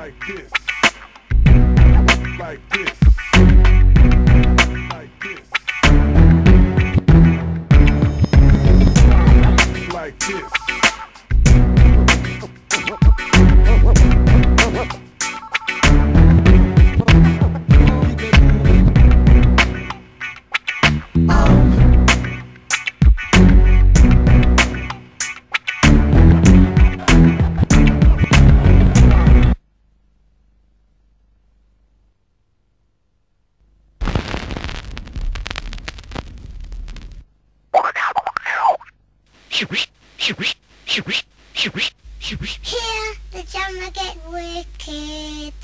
like this, like this, like this, like this. Here, the drummer get wicked.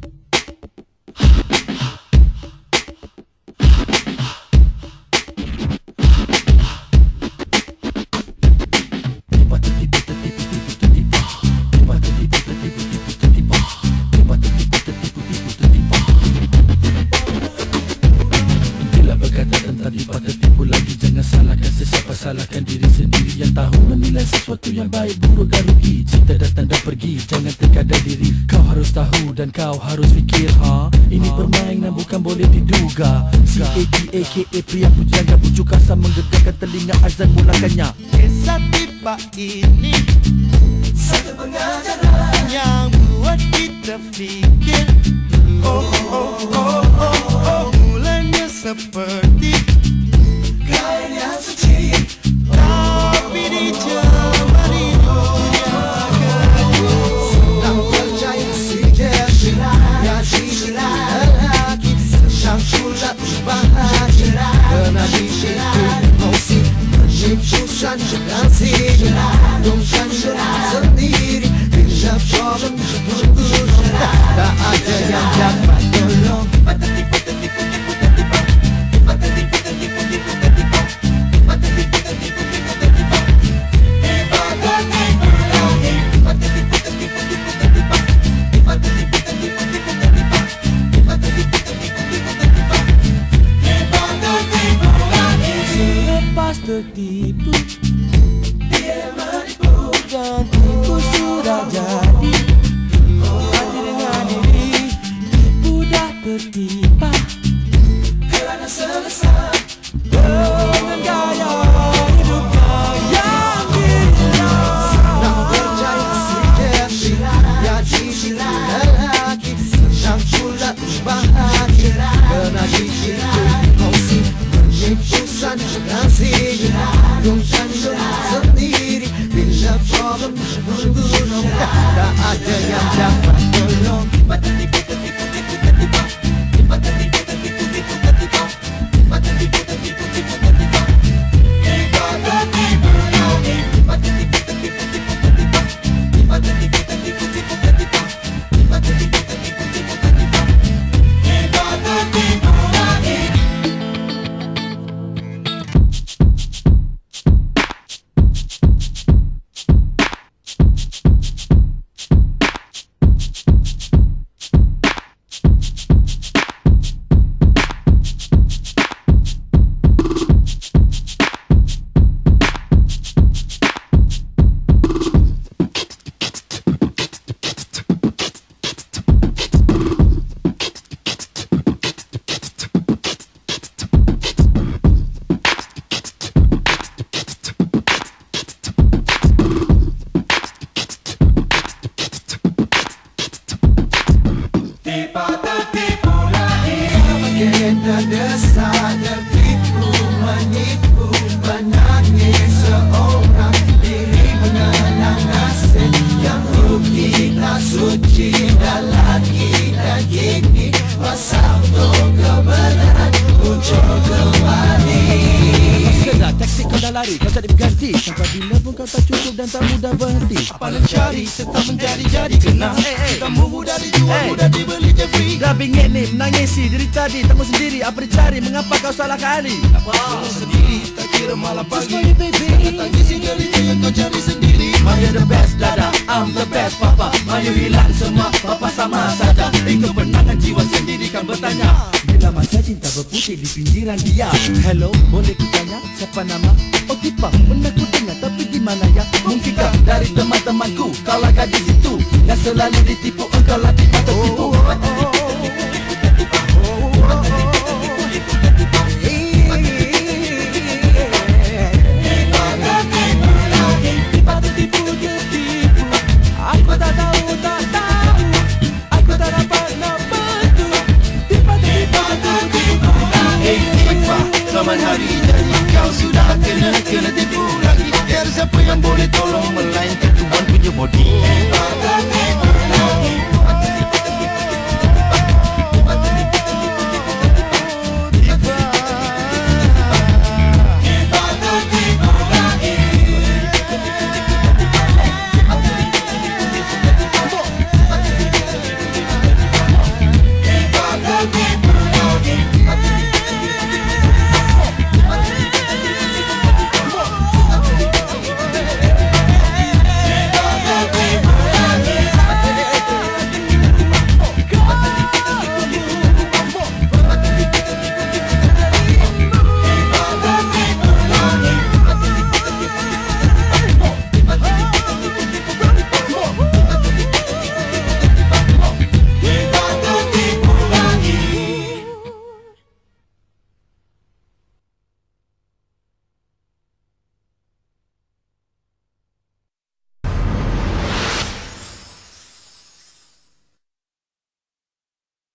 Bila berkata dan tadi pada tipu lagi, jangan salahkan sesiapa, salahkan diri sendiri yang tahu menilai sesuatu yang baik, buruk dan rugi. Cinta datang dan pergi, jangan terkadar diri. Kau harus tahu dan kau harus fikir, ini permainan bukan boleh diduga. C.A.D. a.k.a. pria pujangga, pucuk kasar menggegarkan telinga azan mulakannya. Kisah tiba ini satu pengajaran yang buat kita fikir. Oh oh oh oh oh, mulanya seperti kain yang suci, tapi dijemari dunia kedua. Tak percaya sejarah yang silat lagi, sang sulat bahagia kena disitu musik susah sedang silat dongsan sendiri bisa coba tak ada yang dapat tolong. Selepas tertipu, dia menipu dan tipu sudah jadi. Hati dengan diri, tipu dah tertipa kerana selesai dengan gaya hidupnya yang gila. Tak percaya sejarah yang disilat lagi, sang sulat bahagia kena disitu musik susah sedang silat dongsan sendiri bila problem bergunung. Tak ada yang dapat tolong. Terdesak, tertipu, menipu, menangis seorang diri, mengenang nasib yang rugi, tak suci dan lagi dan kini pasang untuk kebenaran muncul kembali. Sekedar taksi kau dah lari, kau tak diganti. Sampai bila pun kau tak cukup dan tak mudah berhenti. Apa nak cari serta menjadi-jadi kena. Kamu mudah dijual, mudah dibeli je free. Dah bingit ni, menangisi diri tadi, tak mau sendiri, apa dicari, mengapa kau salah kali? Kamu sendiri, tak kira malam pagi. Jangan tangisi derita yang kau cari sendiri. Maya the best dada, I'm the best papa. Maya hilang semua, papa sama saja. Itu penangan jiwa sendiri kan bertanya. Bila masa cinta berputih di pinggiran dia. Hello, boleh ku tanya siapa nama? Oh tipa, pernah ku dengar tapi di mana ya? Mungkinkah dari teman-temanku, kaulah gadis itu yang selalu ditipu, engkau lah tipu. tertipu. Aku tak tahu, aku tak dapat nak bantu. Tiba-tiba tertipu. Hey Tifa, selamat hari jadi kau sudah kena tipu lagi. Tiada siapa yang boleh tolong melainkan Tuhan punya body.